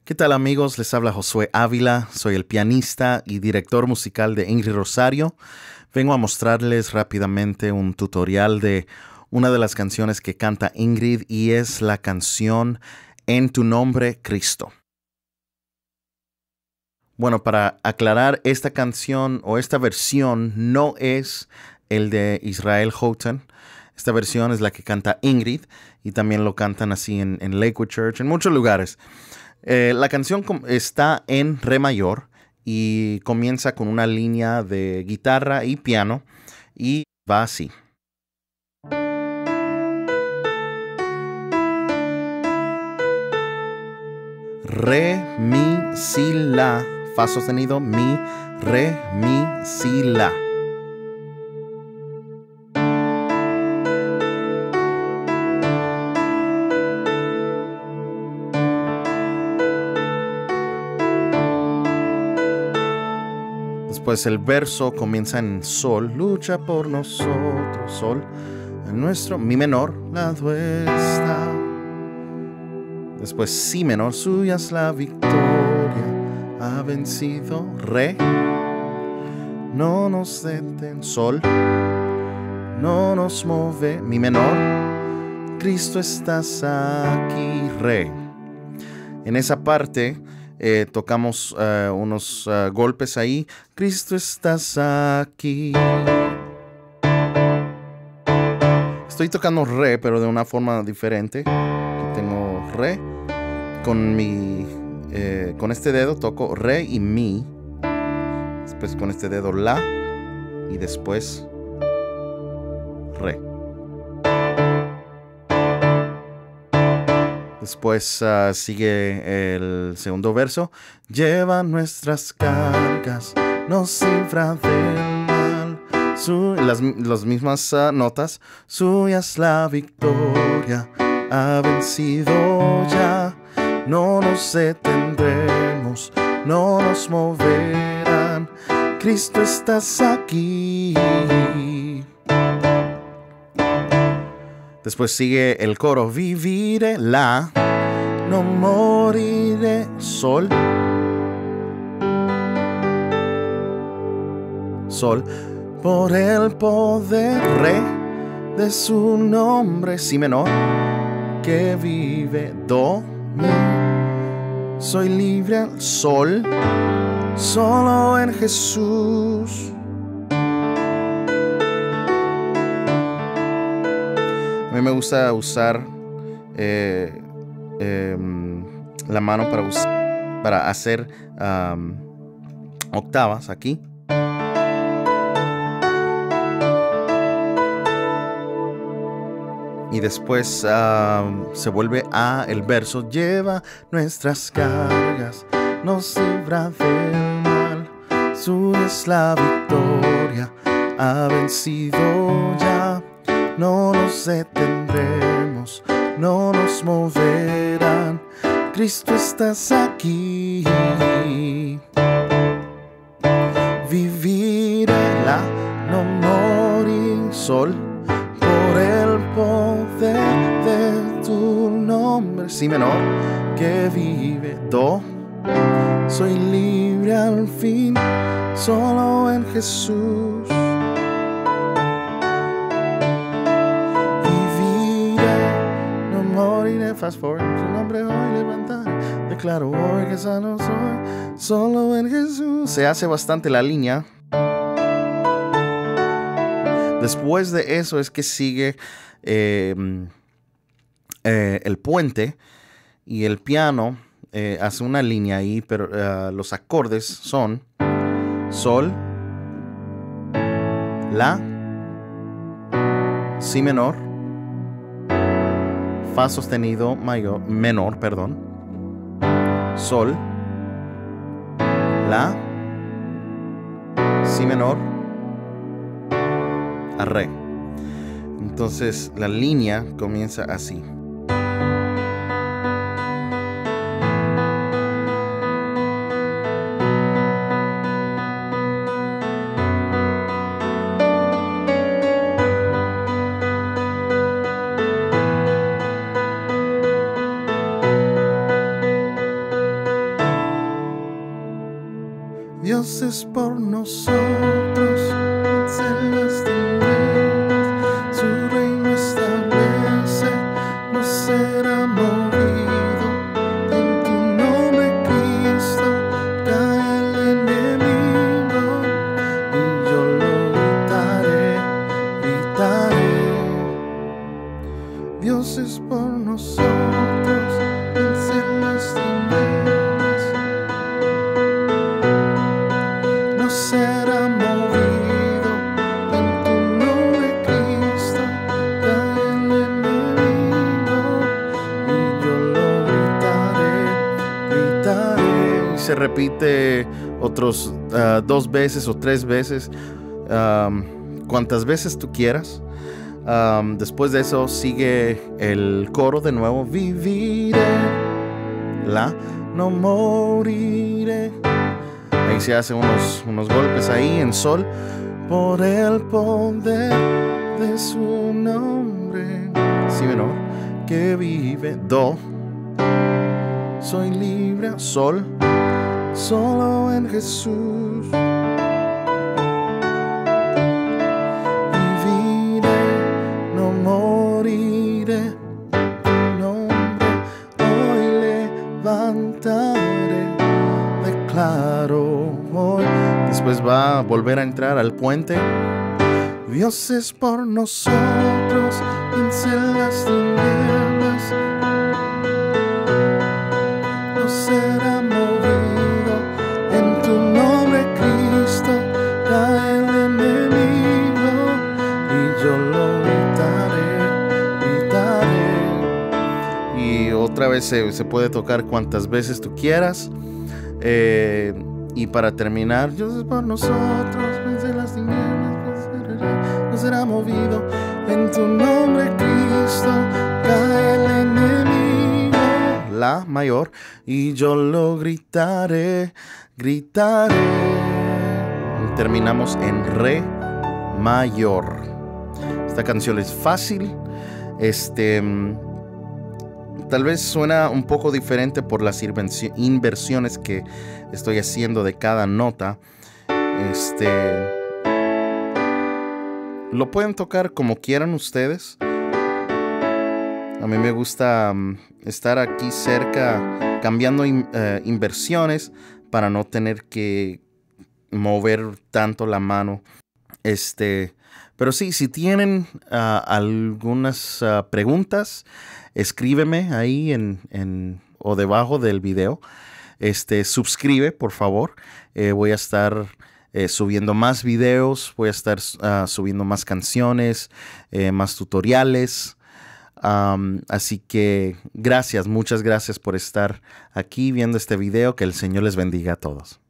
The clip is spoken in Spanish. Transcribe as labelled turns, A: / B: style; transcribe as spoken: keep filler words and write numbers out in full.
A: ¿Qué tal amigos? Les habla Josué Ávila, soy el pianista y director musical de Ingrid Rosario. Vengo a mostrarles rápidamente un tutorial de una de las canciones que canta Ingrid y es la canción En tu nombre, Cristo. Bueno, para aclarar, esta canción o esta versión no es el de Israel Houghton. Esta versión es la que canta Ingrid y también lo cantan así en, en Lakewood Church, en muchos lugares. Eh, la canción está en re mayor y comienza con una línea de guitarra y piano y va así. Re, mi, si, la. Fa sostenido, mi, re, mi, si, la. Después el verso comienza en sol, lucha por nosotros, sol, en nuestro mi menor, lado está. Después si menor, suya es la victoria, ha vencido, re, no nos deten, sol, no nos mueve, mi menor, Cristo estás aquí, re. En esa parte Eh, tocamos uh, unos uh, golpes ahí. Cristo estás aquí. Estoy tocando re, pero de una forma diferente. Aquí tengo re. Con mi, eh, con este dedo toco re y mi. Después con este dedo la. Y después re. Después uh, sigue el segundo verso. Lleva nuestras cargas, nos libra del mal. Su, las, las mismas uh, notas. Suya es la victoria, ha vencido ya. No nos detendremos, no nos moverán. Cristo estás aquí. Después sigue el coro, viviré la, no moriré, sol, sol, por el poder, re, de su nombre, si menor, que vive, do, mi, soy libre al sol, solo en Jesús. A mí me gusta usar eh, eh, la mano para, para hacer um, octavas aquí. Y después uh, se vuelve a el verso. Lleva nuestras cargas, nos libra del mal. Suya es la victoria, ha vencido ya. No nos detendremos, no nos moverán. Cristo estás aquí. Viviré la, no morir, sol, por el poder de tu nombre, si menor, que vive, do, soy libre al fin, solo en Jesús. Fast forward, su nombre hoy levantar. Declaro hoy que sano soy, solo en Jesús. Se hace bastante la línea. Después de eso es que sigue eh, eh, el puente y el piano eh, hace una línea ahí, pero uh, los acordes son sol, la, si menor, fa sostenido mayor, menor, perdón, sol, la, si menor, a re. Entonces la línea comienza así. Dios es por nosotros, en las tinieblas, su reino establece, no será movido. En tu nombre, Cristo, cae el enemigo, y yo lo gritaré, gritaré. Dios es por nosotros, vence las tinieblas, no será movido. En tu nombre, Cristo, cae el enemigo, y yo lo gritaré, gritaré. Y se repite otros uh, dos veces o tres veces, um, cuantas veces tú quieras. Um, después de eso sigue el coro de nuevo. Viviré, la, no moriré. Ahí se hace unos, unos golpes ahí en sol. Por el poder de su nombre, si menor, que vive. Do, soy libre. Sol, solo en Jesús. Moriré, tu nombre hoy levantaré, declaro hoy. Después va a volver a entrar al puente. Dios es por nosotros, vence las tinieblas, no será movido. En tu nombre, Cristo, cae el enemigo, y yo lo otra vez se, se puede tocar cuantas veces tú quieras. Eh, y para terminar, Dios es por nosotros, vence las tinieblas, no será movido. En tu nombre, Cristo, cae el enemigo, la mayor, y yo lo gritaré, gritaré. Terminamos en re mayor. Esta canción es fácil. Este... Tal vez suena un poco diferente por las inversiones que estoy haciendo de cada nota. Este, lo pueden tocar como quieran ustedes. A mí me gusta um, estar aquí cerca cambiando in, uh, inversiones para no tener que mover tanto la mano. Este, pero sí, si tienen uh, algunas uh, preguntas, escríbeme ahí en, en o debajo del video. Este, suscribe, por favor. Eh, voy a estar eh, subiendo más videos. Voy a estar uh, subiendo más canciones, eh, más tutoriales. Um, así que gracias, muchas gracias por estar aquí viendo este video. Que el Señor les bendiga a todos.